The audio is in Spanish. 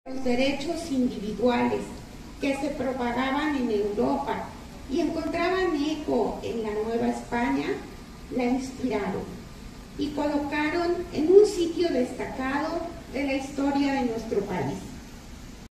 Los derechos individuales que se propagaban en Europa y encontraban eco en la Nueva España, la inspiraron y colocaron en un sitio destacado de la historia de nuestro país.